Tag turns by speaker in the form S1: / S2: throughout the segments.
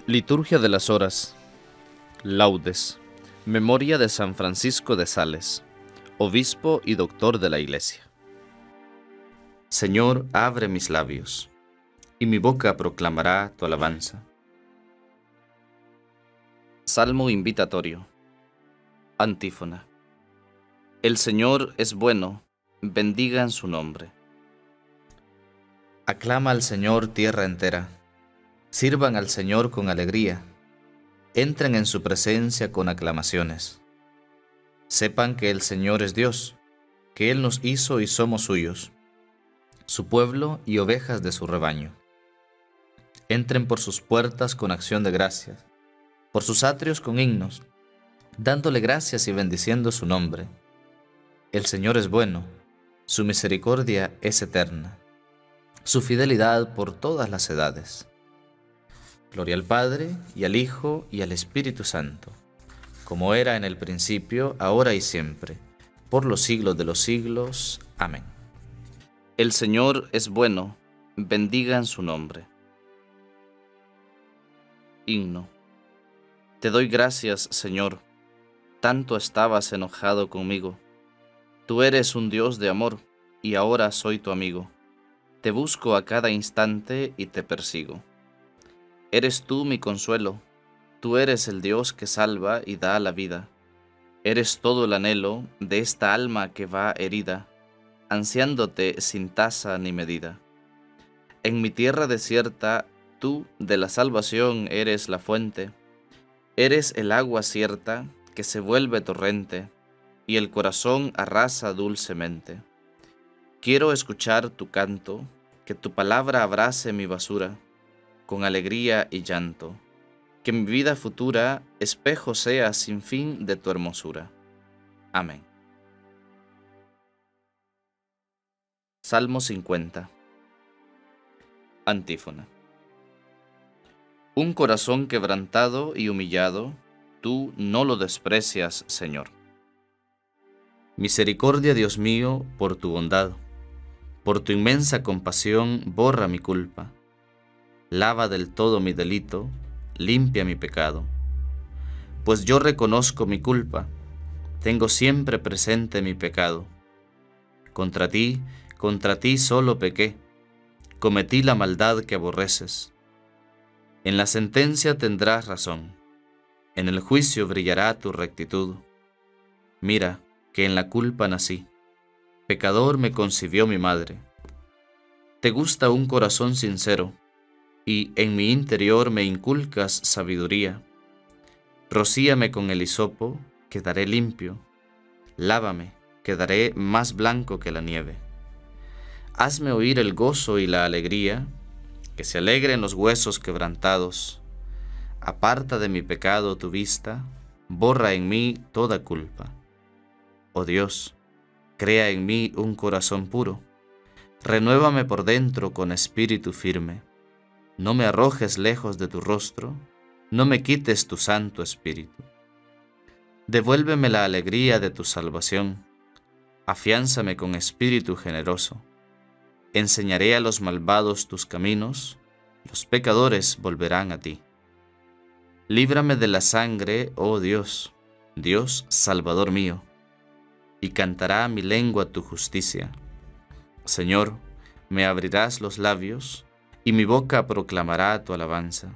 S1: Liturgia de las Horas. Laudes. Memoria de San Francisco de Sales, obispo y doctor de la Iglesia. Señor, abre mis labios, y mi boca proclamará tu alabanza. Salmo invitatorio. Antífona. El Señor es bueno, bendigan su nombre. Aclama al Señor tierra entera, sirvan al Señor con alegría, entren en su presencia con aclamaciones. Sepan que el Señor es Dios, que Él nos hizo y somos suyos, su pueblo y ovejas de su rebaño. Entren por sus puertas con acción de gracias, por sus atrios con himnos, dándole gracias y bendiciendo su nombre. El Señor es bueno, su misericordia es eterna, su fidelidad por todas las edades. Gloria al Padre, y al Hijo, y al Espíritu Santo, como era en el principio, ahora y siempre, por los siglos de los siglos. Amén. El Señor es bueno, bendigan su nombre. Himno. Te doy gracias, Señor, tanto estabas enojado conmigo. Tú eres un Dios de amor, y ahora soy tu amigo. Te busco a cada instante y te persigo. Eres tú mi consuelo, tú eres el Dios que salva y da la vida. Eres todo el anhelo de esta alma que va herida, ansiándote sin tasa ni medida. En mi tierra desierta, tú de la salvación eres la fuente. Eres el agua cierta que se vuelve torrente, y el corazón arrasa dulcemente. Quiero escuchar tu canto, que tu palabra abrace mi basura, con alegría y llanto, que mi vida futura espejo sea sin fin de tu hermosura. Amén. Salmo 50. Antífona. Un corazón quebrantado y humillado, tú no lo desprecias, Señor. Misericordia, Dios mío, por tu bondad, por tu inmensa compasión, borra mi culpa. Lava del todo mi delito, limpia mi pecado. Pues yo reconozco mi culpa, tengo siempre presente mi pecado. Contra ti solo pequé, cometí la maldad que aborreces. En la sentencia tendrás razón, en el juicio brillará tu rectitud. Mira, que en la culpa nací, pecador me concibió mi madre. Te gusta un corazón sincero, y en mi interior me inculcas sabiduría. Rocíame con el hisopo, quedaré limpio. Lávame, quedaré más blanco que la nieve. Hazme oír el gozo y la alegría, que se alegren los huesos quebrantados. Aparta de mi pecado tu vista, borra en mí toda culpa. Oh Dios, crea en mí un corazón puro, renuévame por dentro con espíritu firme. No me arrojes lejos de tu rostro, no me quites tu santo espíritu. Devuélveme la alegría de tu salvación, afiánzame con espíritu generoso. Enseñaré a los malvados tus caminos, los pecadores volverán a ti. Líbrame de la sangre, oh Dios, Dios Salvador mío, y cantará mi lengua tu justicia. Señor, me abrirás los labios, y mi boca proclamará tu alabanza.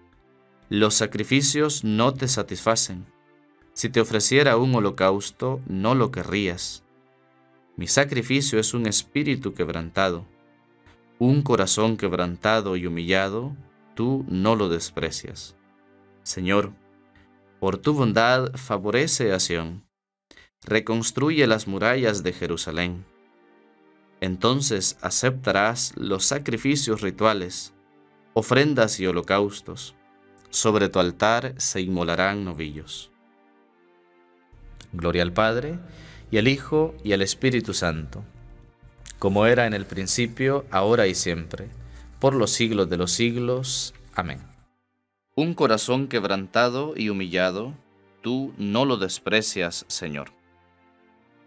S1: Los sacrificios no te satisfacen. Si te ofreciera un holocausto, no lo querrías. Mi sacrificio es un espíritu quebrantado. Un corazón quebrantado y humillado, tú no lo desprecias. Señor, por tu bondad favorece a Sión. Reconstruye las murallas de Jerusalén. Entonces aceptarás los sacrificios rituales, ofrendas y holocaustos. Sobre tu altar se inmolarán novillos. Gloria al Padre, y al Hijo, y al Espíritu Santo, como era en el principio, ahora y siempre, por los siglos de los siglos. Amén. Un corazón quebrantado y humillado, tú no lo desprecias, Señor.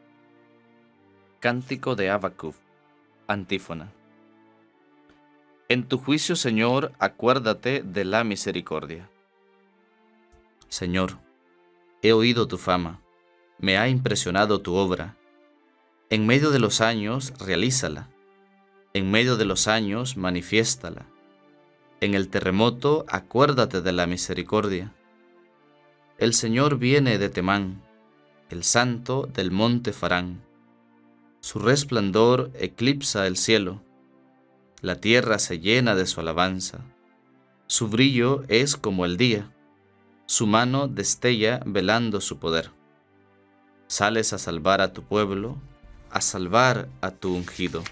S1: Cántico de Habacuc. Antífona. En tu juicio, Señor, acuérdate de la misericordia. Señor, he oído tu fama, me ha impresionado tu obra. En medio de los años, realízala. En medio de los años, manifiéstala. En el terremoto, acuérdate de la misericordia. El Señor viene de Temán, el Santo del monte Farán. Su resplandor eclipsa el cielo. La tierra se llena de su alabanza. Su brillo es como el día. Su mano destella velando su poder. Sales a salvar a tu pueblo, a salvar a tu ungido.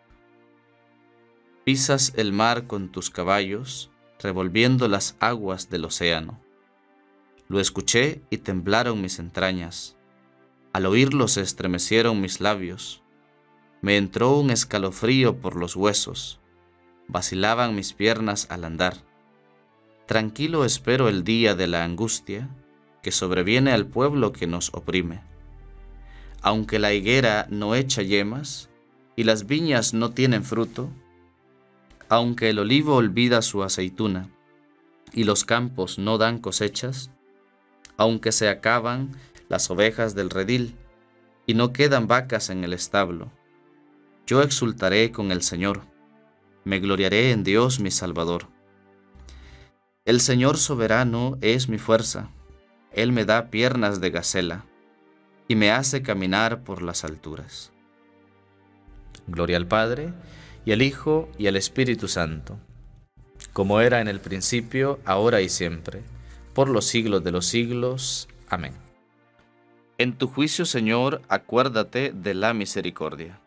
S1: Pisas el mar con tus caballos, revolviendo las aguas del océano. Lo escuché y temblaron mis entrañas. Al oírlo se estremecieron mis labios. Me entró un escalofrío por los huesos. Vacilaban mis piernas al andar. Tranquilo espero el día de la angustia que sobreviene al pueblo que nos oprime. Aunque la higuera no echa yemas y las viñas no tienen fruto, aunque el olivo olvida su aceituna y los campos no dan cosechas, aunque se acaban las ovejas del redil y no quedan vacas en el establo, yo exultaré con el Señor, me gloriaré en Dios mi Salvador. El Señor soberano es mi fuerza, Él me da piernas de gacela y me hace caminar por las alturas. Gloria al Padre, y al Hijo, y al Espíritu Santo, como era en el principio, ahora y siempre, por los siglos de los siglos. Amén. En tu juicio, Señor, acuérdate de la misericordia.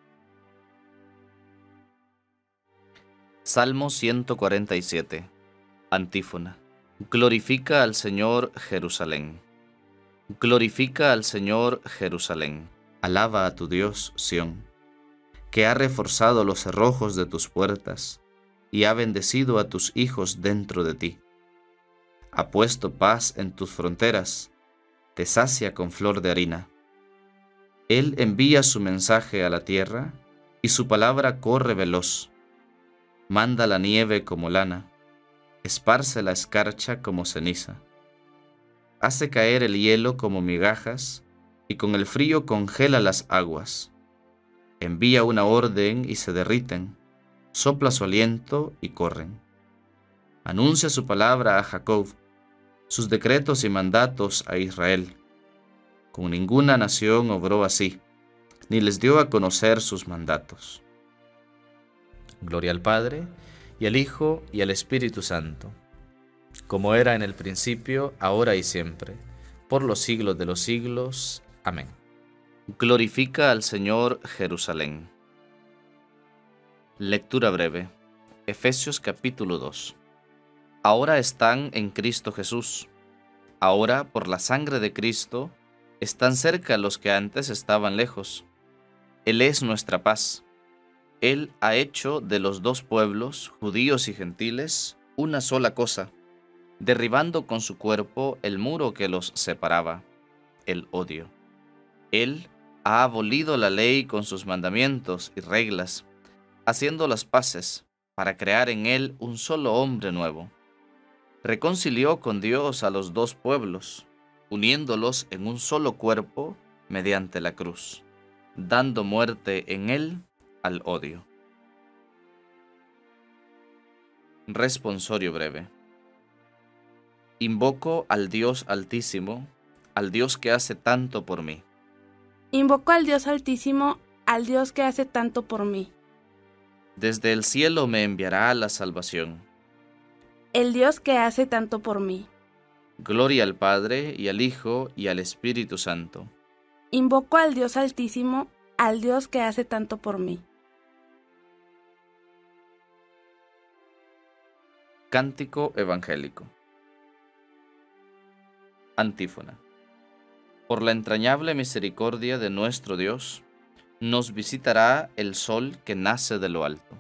S1: Salmo 147. Antífona. Glorifica al Señor, Jerusalén. Glorifica al Señor, Jerusalén. Alaba a tu Dios, Sión, que ha reforzado los cerrojos de tus puertas y ha bendecido a tus hijos dentro de ti. Ha puesto paz en tus fronteras, te sacia con flor de harina. Él envía su mensaje a la tierra y su palabra corre veloz. Manda la nieve como lana, esparce la escarcha como ceniza. Hace caer el hielo como migajas y con el frío congela las aguas. Envía una orden y se derriten, sopla su aliento y corren. Anuncia su palabra a Jacob, sus decretos y mandatos a Israel. Con ninguna nación obró así, ni les dio a conocer sus mandatos. Gloria al Padre, y al Hijo, y al Espíritu Santo, como era en el principio, ahora y siempre, por los siglos de los siglos. Amén. Glorifica al Señor, Jerusalén. Lectura breve. Efesios capítulo 2. Ahora están en Cristo Jesús. Ahora, por la sangre de Cristo, están cerca los que antes estaban lejos. Él es nuestra paz. Él ha hecho de los dos pueblos, judíos y gentiles, una sola cosa, derribando con su cuerpo el muro que los separaba, el odio. Él ha abolido la ley con sus mandamientos y reglas, haciendo las paces para crear en él un solo hombre nuevo. Reconcilió con Dios a los dos pueblos, uniéndolos en un solo cuerpo mediante la cruz, dando muerte en él al odio. Responsorio breve. Invoco al Dios Altísimo, al Dios que hace tanto por mí.
S2: Invoco al Dios Altísimo, al Dios que hace tanto por mí.
S1: Desde el cielo me enviará la salvación.
S2: El Dios que hace tanto por mí.
S1: Gloria al Padre, y al Hijo, y al Espíritu Santo.
S2: Invoco al Dios Altísimo, al Dios que hace tanto por mí.
S1: Cántico evangélico. Antífona. Por la entrañable misericordia de nuestro Dios, nos visitará el sol que nace de lo alto.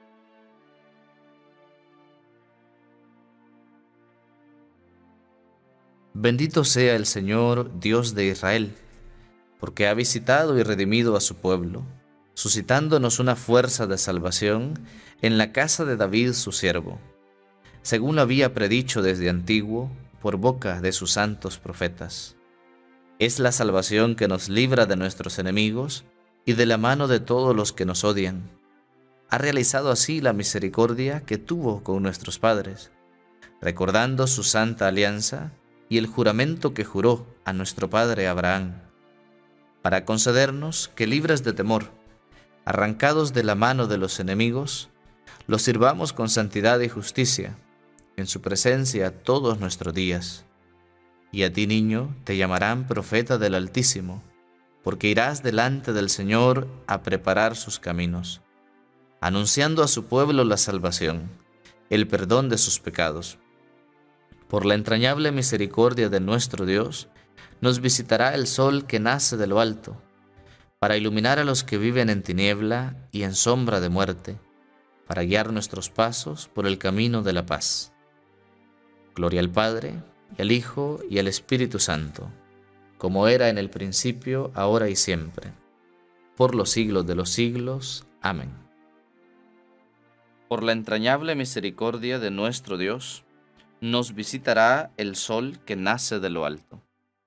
S1: Bendito sea el Señor, Dios de Israel, porque ha visitado y redimido a su pueblo, suscitándonos una fuerza de salvación en la casa de David su siervo, según lo había predicho desde antiguo por boca de sus santos profetas. Es la salvación que nos libra de nuestros enemigos y de la mano de todos los que nos odian. Ha realizado así la misericordia que tuvo con nuestros padres, recordando su santa alianza y el juramento que juró a nuestro padre Abraham, para concedernos que, libres de temor, arrancados de la mano de los enemigos, los sirvamos con santidad y justicia, en su presencia todos nuestros días. Y a ti, niño, te llamarán profeta del Altísimo, porque irás delante del Señor a preparar sus caminos, anunciando a su pueblo la salvación, el perdón de sus pecados. Por la entrañable misericordia de nuestro Dios, nos visitará el sol que nace de lo alto, para iluminar a los que viven en tiniebla y en sombra de muerte, para guiar nuestros pasos por el camino de la paz. Gloria al Padre, y al Hijo, y al Espíritu Santo, como era en el principio, ahora y siempre, por los siglos de los siglos. Amén. Por la entrañable misericordia de nuestro Dios, nos visitará el sol que nace de lo alto.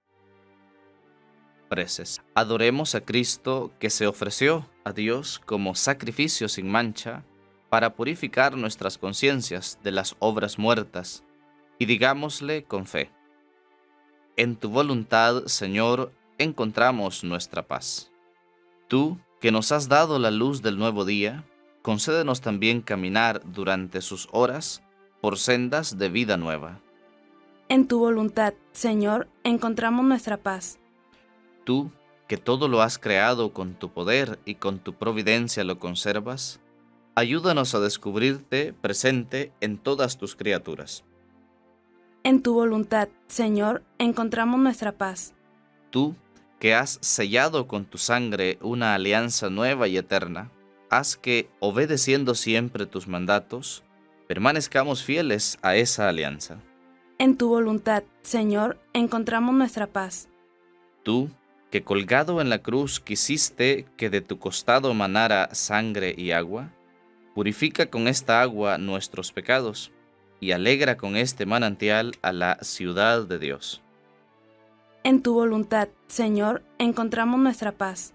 S1: Preces. Adoremos a Cristo, que se ofreció a Dios como sacrificio sin mancha, para purificar nuestras conciencias de las obras muertas, y digámosle con fe: en tu voluntad, Señor, encontramos nuestra paz. Tú, que nos has dado la luz del nuevo día, concédenos también caminar durante sus horas por sendas de vida nueva.
S2: En tu voluntad, Señor, encontramos nuestra paz.
S1: Tú, que todo lo has creado con tu poder y con tu providencia lo conservas, ayúdanos a descubrirte presente en todas tus criaturas.
S2: En tu voluntad, Señor, encontramos nuestra paz.
S1: Tú, que has sellado con tu sangre una alianza nueva y eterna, haz que, obedeciendo siempre tus mandatos, permanezcamos fieles a esa alianza.
S2: En tu voluntad, Señor, encontramos nuestra paz.
S1: Tú, que colgado en la cruz quisiste que de tu costado manara sangre y agua, purifica con esta agua nuestros pecados, y alegra con este manantial a la ciudad de Dios.
S2: En tu voluntad, Señor, encontramos nuestra paz.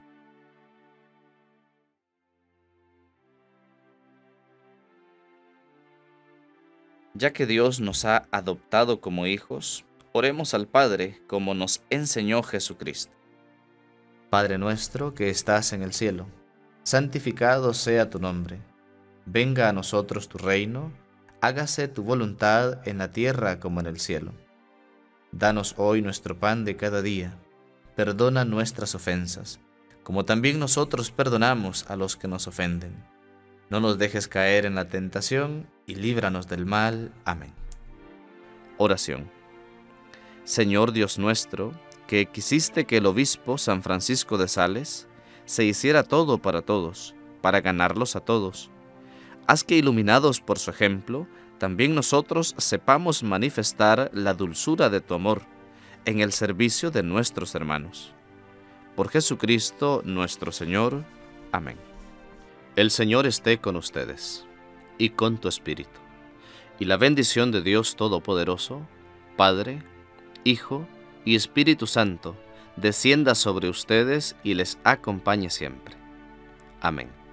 S1: Ya que Dios nos ha adoptado como hijos, oremos al Padre como nos enseñó Jesucristo. Padre nuestro que estás en el cielo, santificado sea tu nombre. Venga a nosotros tu reino. Hágase tu voluntad en la tierra como en el cielo. Danos hoy nuestro pan de cada día. Perdona nuestras ofensas, como también nosotros perdonamos a los que nos ofenden. No nos dejes caer en la tentación y líbranos del mal. Amén. Oración. Señor Dios nuestro, que quisiste que el obispo San Francisco de Sales se hiciera todo para todos, para ganarlos a todos. Haz que, iluminados por su ejemplo, también nosotros sepamos manifestar la dulzura de tu amor en el servicio de nuestros hermanos. Por Jesucristo nuestro Señor. Amén. El Señor esté con ustedes y con tu espíritu. Y la bendición de Dios Todopoderoso, Padre, Hijo y Espíritu Santo, descienda sobre ustedes y les acompañe siempre. Amén.